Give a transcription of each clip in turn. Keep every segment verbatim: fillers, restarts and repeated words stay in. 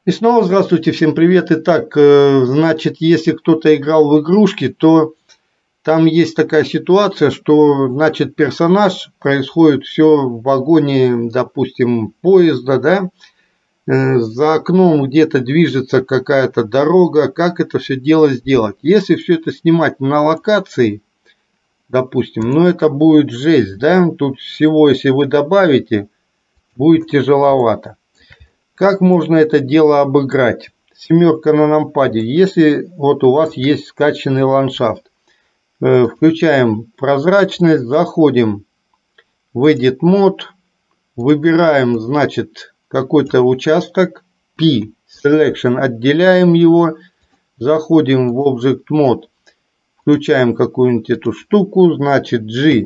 И снова здравствуйте, всем привет. Итак, э, значит, если кто-то играл в игрушки, то там есть такая ситуация, что, значит, персонаж, происходит все в вагоне, допустим, поезда, да, э, за окном где-то движется какая-то дорога, как это все дело сделать. Если все это снимать на локации, допустим, ну это будет жесть, да, тут всего, если вы добавите, будет тяжеловато. Как можно это дело обыграть? Семерка на нампаде. Если вот у вас есть скачанный ландшафт, э, включаем прозрачность, заходим в Edit Mode, выбираем, значит, какой-то участок, P Selection, отделяем его, заходим в Object Mode, включаем какую-нибудь эту штуку, значит, G,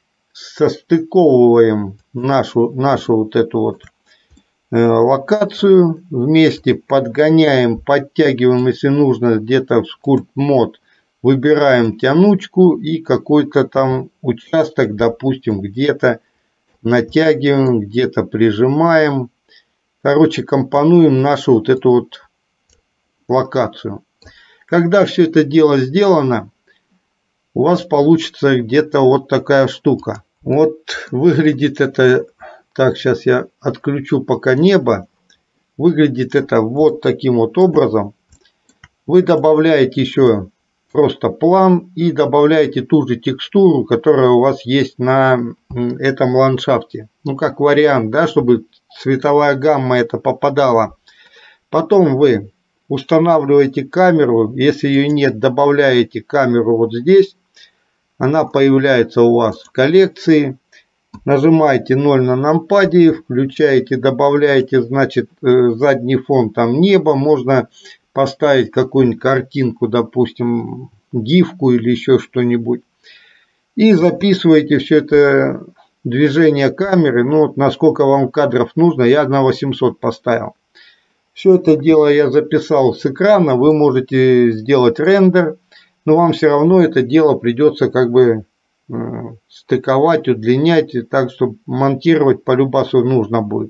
состыковываем нашу, нашу вот эту вот локацию, вместе подгоняем, подтягиваем, если нужно, где-то в Sculpt Mode, выбираем тянучку и какой-то там участок, допустим, где-то натягиваем, где-то прижимаем. Короче, компонуем нашу вот эту вот локацию. Когда все это дело сделано, у вас получится где-то вот такая штука. Вот выглядит это... Так, сейчас я отключу пока небо. Выглядит это вот таким вот образом. Вы добавляете еще просто план и добавляете ту же текстуру, которая у вас есть на этом ландшафте. Ну, как вариант, да, чтобы цветовая гамма это попадала. Потом вы устанавливаете камеру. Если ее нет, добавляете камеру вот здесь. Она появляется у вас в коллекции. Нажимаете ноль на нампаде, включаете, добавляете, значит, задний фон, там небо, можно поставить какую-нибудь картинку, допустим, гифку или еще что-нибудь. И записываете все это движение камеры, ну вот насколько вам кадров нужно, я на восемьсот поставил. Все это дело я записал с экрана, вы можете сделать рендер, но вам все равно это дело придется как бы... стыковать, удлинять, так чтобы монтировать по любасу нужно будет.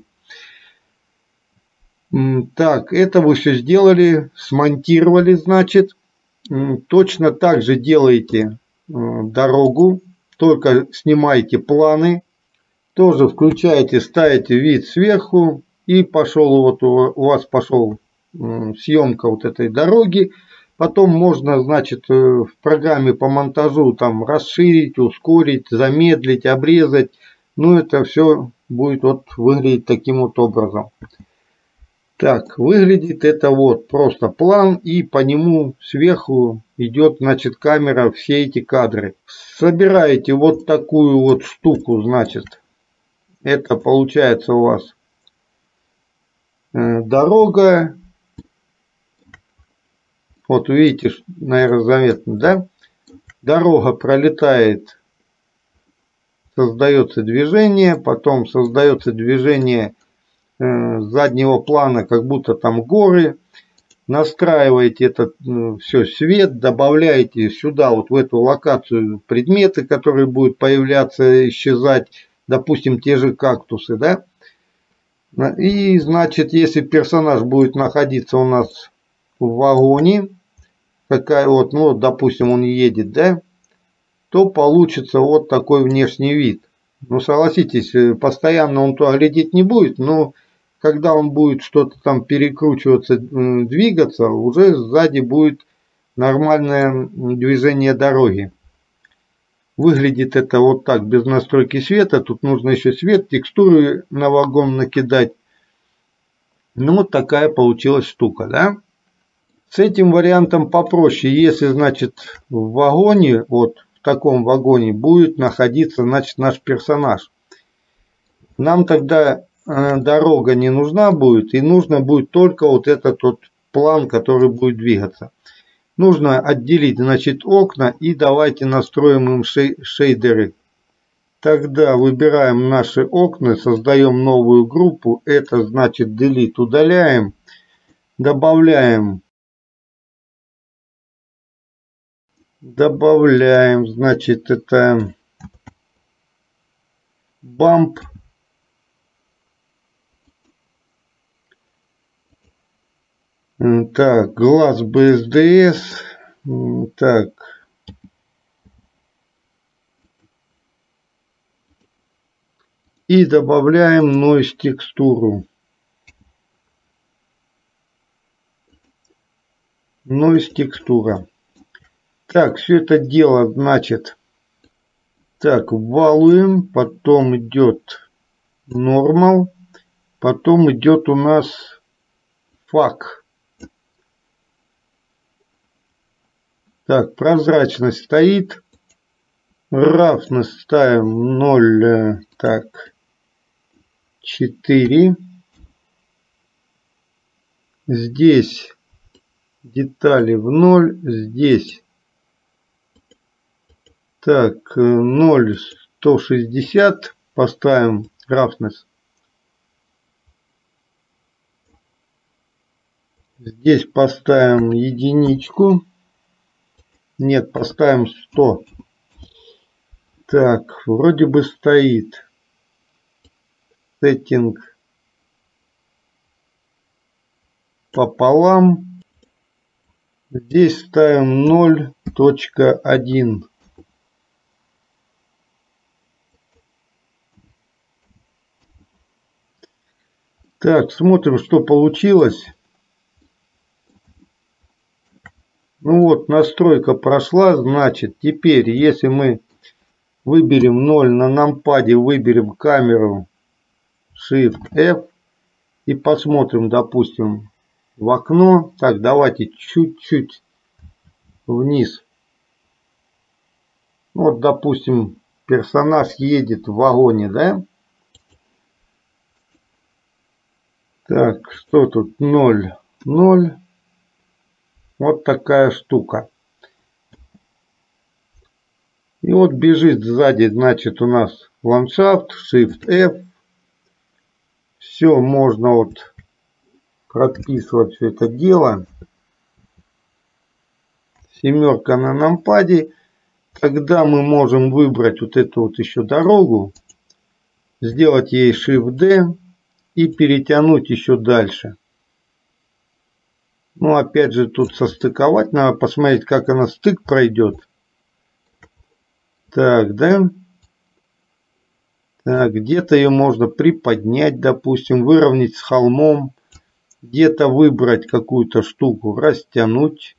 Так, это вы все сделали, смонтировали, значит. Точно так же делаете дорогу, только снимаете планы, тоже включаете, ставите вид сверху, и пошел вот у вас пошел съемка вот этой дороги. Потом можно, значит, в программе по монтажу там расширить, ускорить, замедлить, обрезать. Ну, это все будет вот выглядеть таким вот образом. Так, выглядит это вот просто план, и по нему сверху идет, значит, камера, все эти кадры. Собираете вот такую вот штуку, значит, это получается у вас дорога. Вот видите, наверное, заметно, да? Дорога пролетает, создается движение, потом создается движение э, заднего плана, как будто там горы. Настраиваете это э, все, свет, добавляете сюда, вот в эту локацию, предметы, которые будут появляться, исчезать, допустим, те же кактусы, да? И, значит, если персонаж будет находиться у нас в вагоне, какая вот, ну, допустим, он едет, да, то получится вот такой внешний вид. Ну, согласитесь, постоянно он туда глядеть не будет, но когда он будет что-то там перекручиваться, двигаться, уже сзади будет нормальное движение дороги. Выглядит это вот так, без настройки света. Тут нужно еще свет, текстуры на вагон накидать. Ну, вот такая получилась штука, да. С этим вариантом попроще. Если, значит, в вагоне, вот в таком вагоне будет находиться, значит, наш персонаж. Нам тогда э, дорога не нужна будет, и нужно будет только вот этот вот план, который будет двигаться. Нужно отделить, значит, окна, и давайте настроим им шей шейдеры. Тогда выбираем наши окна, создаем новую группу. Это значит Delete удаляем, добавляем. Добавляем, значит, это bump. Так, глаз би эс ди эс. Так. И добавляем noise текстуру. Noise текстура. Так, все это дело, значит, так, валуем, потом идет normal, потом идет у нас фак. Так, прозрачность стоит. Roughness ставим ноль, так, четыре. Здесь детали в ноль, здесь так, ноль сто шестьдесят поставим roughness. Здесь поставим единичку. Нет, поставим сто. Так, вроде бы стоит. Сеттинг пополам. Здесь ставим ноль точка один. Так, смотрим, что получилось. Ну вот, настройка прошла, значит, теперь, если мы выберем ноль на нампаде, выберем камеру Shift F и посмотрим, допустим, в окно. Так, давайте чуть-чуть вниз. Вот, допустим, персонаж едет в вагоне, да? Так, что тут? ноль, ноль. Вот такая штука. И вот бежит сзади, значит, у нас ландшафт, Shift F. Все, можно вот прописывать все это дело. Семерка на нампаде. Тогда мы можем выбрать вот эту вот еще дорогу, сделать ей Shift D и перетянуть еще дальше. Ну, опять же, тут состыковать надо, посмотреть, как она стык пройдет. Так, да? Так, где-то ее можно приподнять, допустим, выровнять с холмом. Где-то выбрать какую-то штуку, растянуть.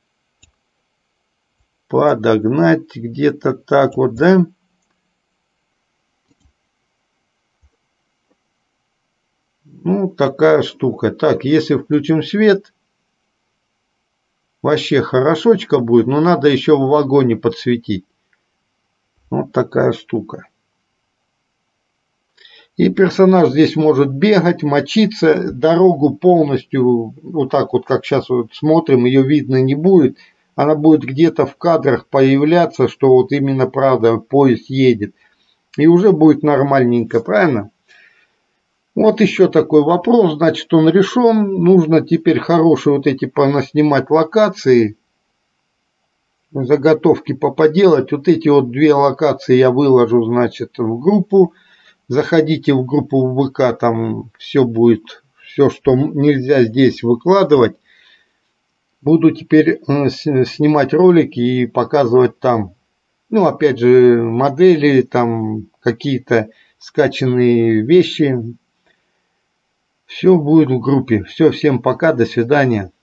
Подогнать где-то так вот, да? Ну, такая штука. Так, если включим свет, вообще хорошочка будет, но надо еще в вагоне подсветить. Вот такая штука. И персонаж здесь может бегать, мочиться, дорогу полностью, вот так вот, как сейчас вот смотрим, ее видно не будет. Она будет где-то в кадрах появляться, что вот именно правда поезд едет. И уже будет нормальненько, правильно? Вот еще такой вопрос, значит, он решен. Нужно теперь хорошие вот эти понаснимать локации. Заготовки поподелать. Вот эти вот две локации я выложу, значит, в группу. Заходите в группу в ВК, там все будет, все, что нельзя здесь выкладывать. Буду теперь снимать ролики и показывать там. Ну, опять же, модели, там какие-то скачанные вещи. Все будет в группе. Все, всем пока, до свидания.